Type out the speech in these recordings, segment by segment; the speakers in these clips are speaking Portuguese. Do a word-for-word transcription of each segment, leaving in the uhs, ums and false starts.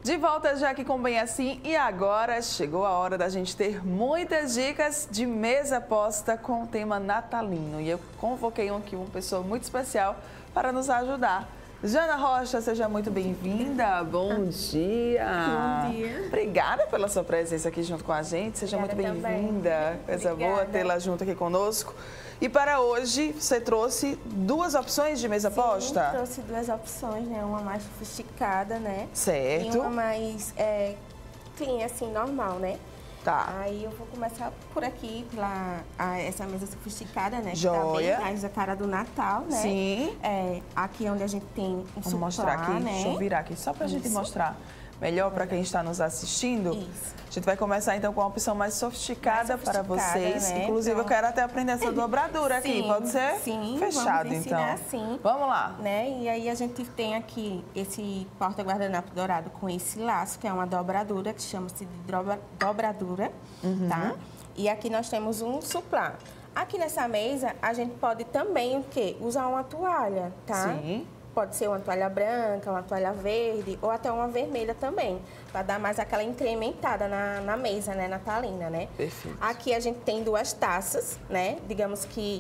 De volta já aqui com Bem Assim e agora chegou a hora da gente ter muitas dicas de mesa posta com o tema natalino. E eu convoquei aqui uma pessoa muito especial para nos ajudar. Jana Rocha, seja muito bem-vinda. Bom dia. Bom dia. Obrigada pela sua presença aqui junto com a gente. Seja Obrigada muito bem-vinda. Coisa Obrigada. boa tê-la junto aqui conosco. E para hoje, você trouxe duas opções de mesa Sim, posta? trouxe duas opções, né? Uma mais sofisticada, né? Certo. E uma mais é, clean, assim, normal, né? Tá. Aí eu vou começar por aqui, pela a, essa mesa sofisticada, né? Joia. Que tá bem mais a cara do Natal, né? Sim. É, aqui onde a gente tem um Vamos suplá, mostrar aqui, né? deixa eu virar aqui, só pra gente Isso. mostrar melhor para quem está nos assistindo. Isso. A gente vai começar então com a opção mais sofisticada, Mais para sofisticada, vocês. né? Inclusive, Então... eu quero até aprender essa dobradura aqui, Sim, pode ser? sim, Fechado, vamos ensinar então. sim. Vamos lá. Né? E aí a gente tem aqui esse porta-guardanapo dourado com esse laço, que é uma dobradura, que chama-se de dobra, dobradura, Uhum. tá? E aqui nós temos um suplá. Aqui nessa mesa, a gente pode também, o quê? Usar uma toalha, tá? Sim. Pode ser uma toalha branca, uma toalha verde ou até uma vermelha também, para dar mais aquela incrementada na, na mesa, né, natalina, né? Perfeito. Aqui a gente tem duas taças, né? Digamos que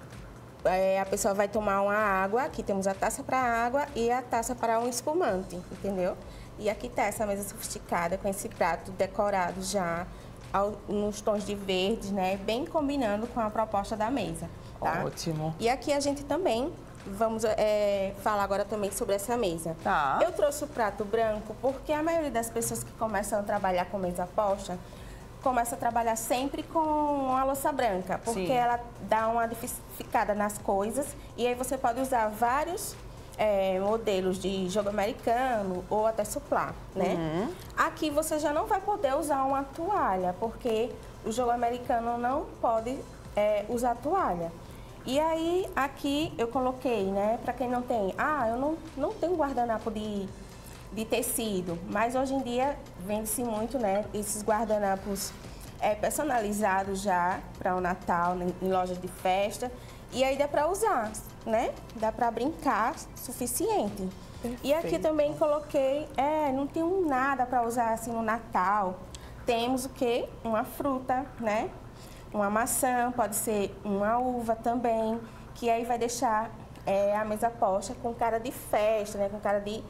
é, a pessoa vai tomar uma água, aqui temos a taça para água e a taça para um espumante, entendeu? E aqui tá essa mesa sofisticada com esse prato decorado já ao, nos tons de verdes, né? Bem combinando com a proposta da mesa, tá? Ótimo. E aqui a gente também... Vamos é, falar agora também sobre essa mesa. Tá. Eu trouxe o prato branco porque a maioria das pessoas que começam a trabalhar com mesa posta começa a trabalhar sempre com a louça branca, porque Sim. ela dá uma diversificada nas coisas e aí você pode usar vários é, modelos de jogo americano ou até suplá, né? Uhum. Aqui você já não vai poder usar uma toalha, porque o jogo americano não pode é, usar toalha. E aí, aqui eu coloquei, né, para quem não tem, ah, eu não, não tenho guardanapo de, de tecido, mas hoje em dia vende-se muito, né, esses guardanapos é, personalizados já para o Natal, né, em lojas de festa, e aí dá para usar, né, dá para brincar suficiente. Perfeito. E aqui também coloquei, é, não tenho nada para usar assim no Natal, temos o quê? Uma fruta, né? Uma maçã, pode ser uma uva também, que aí vai deixar é, a mesa posta com cara de festa, né? Com cara de,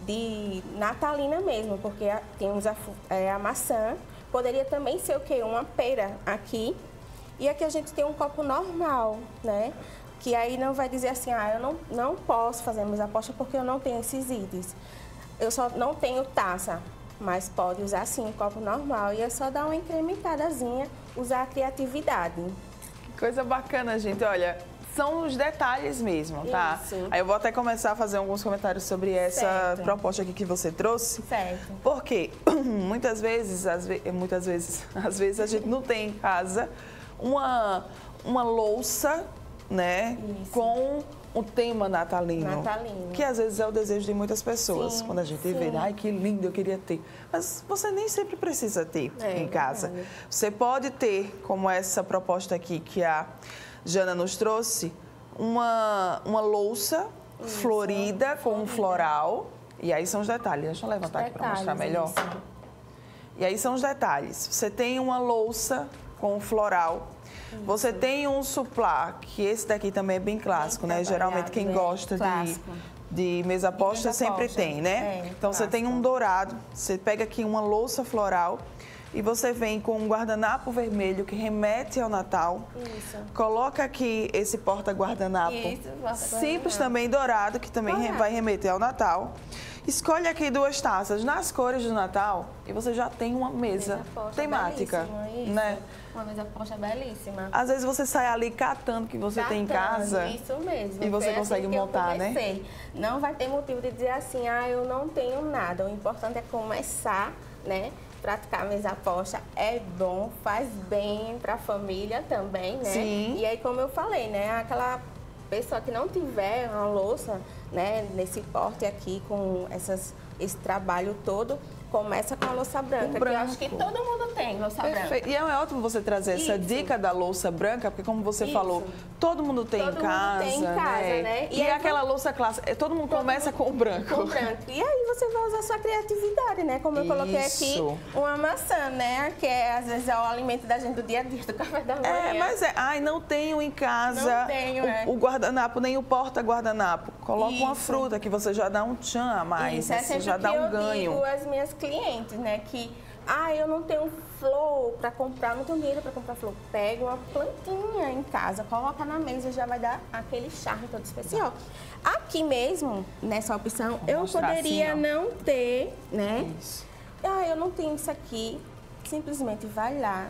de natalina mesmo, porque a, temos a, é, a maçã. Poderia também ser o quê? Uma pera aqui. E aqui a gente tem um copo normal, né? Que aí não vai dizer assim, ah, eu não, não posso fazer a mesa posta porque eu não tenho esses itens. Eu só não tenho taça. Mas pode usar sim um copo normal e é só dar uma incrementadazinha, usar a criatividade. Que coisa bacana, gente. Olha, são os detalhes mesmo, tá? Isso. Aí eu vou até começar a fazer alguns comentários sobre essa Certo. proposta aqui que você trouxe. Certo. Porque muitas vezes, às ve muitas vezes, às vezes a gente não tem em casa uma, uma louça, né, Isso. com o tema natalino, Natalino. que às vezes é o desejo de muitas pessoas. Sim, quando a gente sim. vê, ai, que lindo, eu queria ter. Mas você nem sempre precisa ter É, em casa. verdade. Você pode ter, como essa proposta aqui que a Jana nos trouxe, uma, uma louça Isso, florida com um florida. floral. E aí são os detalhes. Deixa eu levantar aqui para mostrar Detalhes, melhor. isso. E aí são os detalhes. Você tem uma louça com um floral. Isso. Você tem um suplá, que esse daqui também é bem clássico, Bem né? Geralmente trabalhado, quem bem gosta de, clássico. de mesa posta mesa sempre posta. tem, né? É, então você tem um clássico. dourado, você pega aqui uma louça floral e você vem com um guardanapo vermelho que remete ao Natal. Isso. Coloca aqui esse porta-guardanapo Isso, porta-guardanapo. simples também dourado, que também Dourado. vai remeter ao Natal. Escolhe aqui duas taças nas cores do Natal e você já tem uma mesa, Mesa posta temática, belíssima, isso. né? Uma mesa posta belíssima. Às vezes você sai ali catando o que você tem em Catando, casa. Isso mesmo. E você Foi consegue assim que eu montar, né? comecei. Não vai ter motivo de dizer assim, ah, eu não tenho nada. O importante é começar, né? Praticar a mesa posta é bom, faz bem para a família também, né? Sim. E aí, como eu falei, né? Aquela pessoa que não tiver uma louça, né? Nesse porte aqui, com essas, esse trabalho todo, Começa com a louça branca, que eu acho que todo mundo tem louça Perfeito. branca. E é ótimo você trazer essa Isso. dica da louça branca, porque como você Isso. falou, todo mundo tem Todo em casa, mundo tem em casa, né? né? E, E é aí aquela vai- louça clássica, todo mundo Todo começa mundo com o branco. Com branco. E aí você vai usar sua criatividade, né? Como eu coloquei aqui, Isso. uma maçã, né? Que é, às vezes é o alimento da gente do dia a dia, do café da manhã. É, mas é, ai, não tenho em casa Não tenho, o, é. o guardanapo, nem o porta-guardanapo. Coloca uma Isso. fruta que você já dá um tchan a mais, Isso, é né? Você sempre já que dá um eu ganho. digo às minhas clientes, né? Que, ah, eu não tenho flor para comprar, não tenho dinheiro para comprar flor. Pega uma plantinha em casa, coloca na mesa, já vai dar aquele charme todo especial. Aqui mesmo, nessa opção, Vou eu mostrar poderia assim, ó. não ter, né? Isso. Ah, eu não tenho isso aqui. Simplesmente vai lá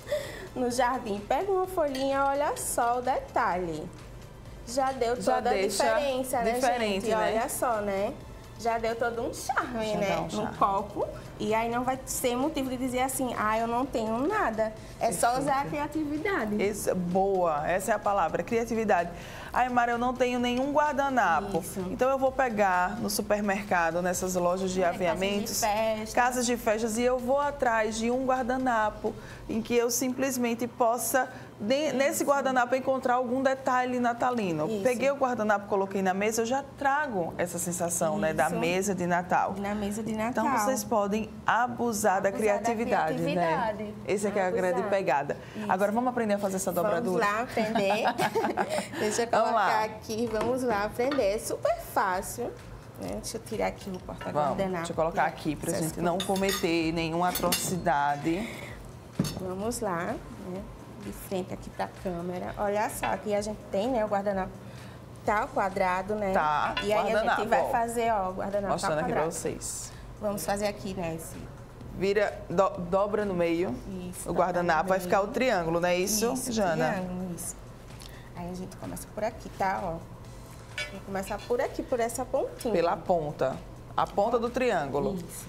no jardim, pega uma folhinha, olha só o detalhe. Já deu Já toda a deixa diferença, né, diferente, gente? né? Olha só, né? Já deu todo um charme, Já né? dá um charme. No copo. E aí não vai ser motivo de dizer assim, ah, eu não tenho nada. É só usar a criatividade. Esse- boa, essa é a palavra, criatividade. Ai, Mara, eu não tenho nenhum guardanapo. Isso. Então eu vou pegar no supermercado, nessas lojas de É, aviamentos, casas de festas. casas de festas, e eu vou atrás de um guardanapo em que eu simplesmente possa, de- nesse guardanapo, encontrar algum detalhe natalino. Isso. Peguei o guardanapo, coloquei na mesa, eu já trago essa sensação, né, da Isso. mesa de Natal. Na mesa de Natal. Então vocês podem abusar, da, da criatividade, criatividade. né? Esse é que é a Abusar. grande pegada. Agora vamos aprender a fazer essa dobradura? Vamos lá aprender. Deixa eu Vamos colocar lá. aqui, vamos lá aprender. É super fácil. Né? Deixa eu tirar aqui o Vamos, porta-guardanapo. deixa eu colocar aqui pra Essas gente não cometer nenhuma atrocidade. Vamos lá, né? De frente aqui pra câmera. Olha só, aqui a gente tem, né, o guardanapo tá quadrado, né? Tá, E aí a guardanapo, gente vai ó. fazer, ó, o guardanapo Mostrando tá aqui pra quadrado. vocês. Vamos fazer aqui, né, esse... Vira, do- dobra no meio Isso, o dobra guardanapo, no vai ficar o meio. triângulo, não é isso, Jana? triângulo, isso. Aí a gente começa por aqui, tá, ó. Vou começar por aqui, por essa pontinha. Pela ponta, a ponta do triângulo. Isso.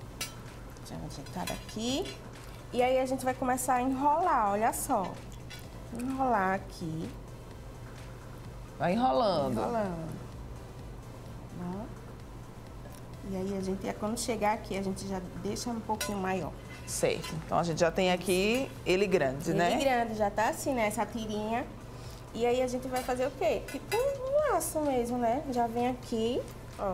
Já ajeitar aqui. E aí a gente vai começar a enrolar, olha só. Enrolar aqui. Vai enrolando. Enrolando. Ó. E aí a gente, quando chegar aqui, a gente já deixa um pouquinho maior. Certo. Então a gente já tem aqui ele grande, Ele né? grande, já tá assim, né? Essa tirinha. E aí a gente vai fazer o quê? Tipo um laço mesmo, né? Já vem aqui, ó.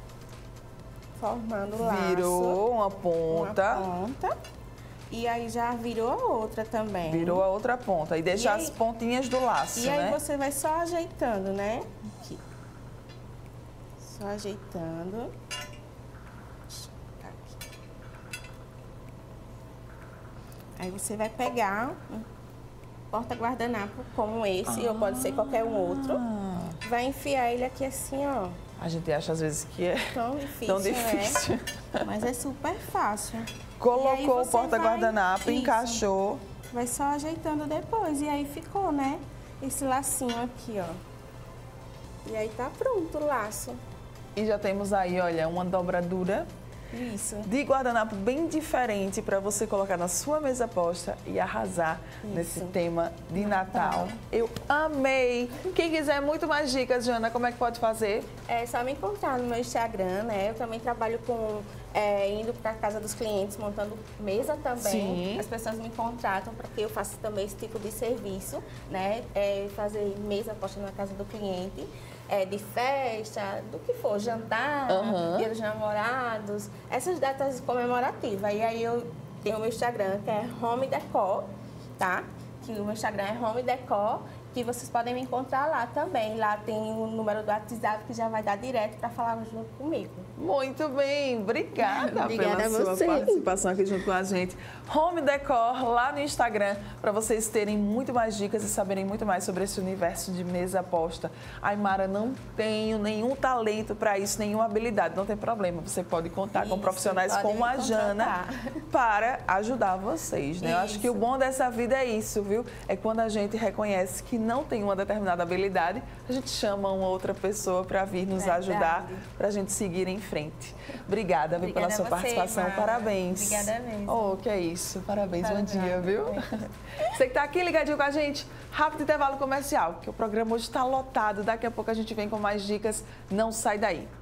Formando o laço. Virou uma ponta, Uma ponta. E aí já virou a outra também. virou a outra ponta. E deixa E aí- as pontinhas do laço, E aí né? você vai só ajeitando, né? Aqui. Só ajeitando. Aqui. Aí você vai pegar um porta-guardanapo como esse, ou pode ser qualquer um outro. Ah, Vai enfiar ele aqui assim, ó. a gente acha às vezes que é Tão difícil, tão difícil. né? Mas é super fácil. E aí Colocou o você porta-guardanapo, vai- isso. encaixou. Vai só ajeitando depois. E aí ficou, né? Esse lacinho aqui, ó. E aí tá pronto o laço. E já temos aí, olha, uma dobradura Isso. de guardanapo bem diferente para você colocar na sua mesa posta e arrasar Isso. nesse tema de Natal. Eu amei! Quem quiser muito mais dicas, Jana, como é que pode fazer? É só me encontrar no meu Instagram, né? Eu também trabalho com é, indo para casa dos clientes, montando mesa também. Sim. As pessoas me contratam para que eu faça também esse tipo de serviço, né? É, fazer mesa posta na casa do cliente, é, de festa, do que for, jantar, Aham. Dia dos Namorados, essas datas comemorativas. E aí eu tenho o meu Instagram, que é Home Decor, tá? Que o meu Instagram é Home Decor, que vocês podem me encontrar lá também. Lá tem o número do WhatsApp que já vai dar direto para falar junto comigo. Muito bem, obrigada, Obrigada pela a sua você. participação aqui junto com a gente. Home Decor lá no Instagram, para vocês terem muito mais dicas e saberem muito mais sobre esse universo de mesa posta. Ai, Mara, não tenho nenhum talento para isso, nenhuma habilidade, não tem problema. Você pode contar com Isso, profissionais pode como me a Jana contratar. para ajudar vocês, né? Eu acho que o Isso. bom dessa vida é isso, viu? É quando a gente reconhece que não tem uma determinada habilidade, a gente chama uma outra pessoa para vir nos Verdade. ajudar, para a gente seguir em frente. Obrigada, viu, pela Obrigada sua a você, participação. Mara. Parabéns. Obrigada mesmo. Oh, que é isso. Parabéns, Parabéns. bom dia, viu? Você que está aqui ligadinho com a gente, rápido intervalo comercial, que o programa hoje está lotado. Daqui a pouco a gente vem com mais dicas. Não sai daí.